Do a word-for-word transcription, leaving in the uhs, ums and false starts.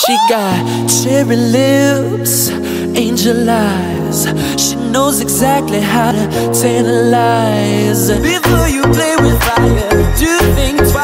She got cherry lips, angel eyes. She knows exactly how to tantalize. Before you play with fire, do think twice.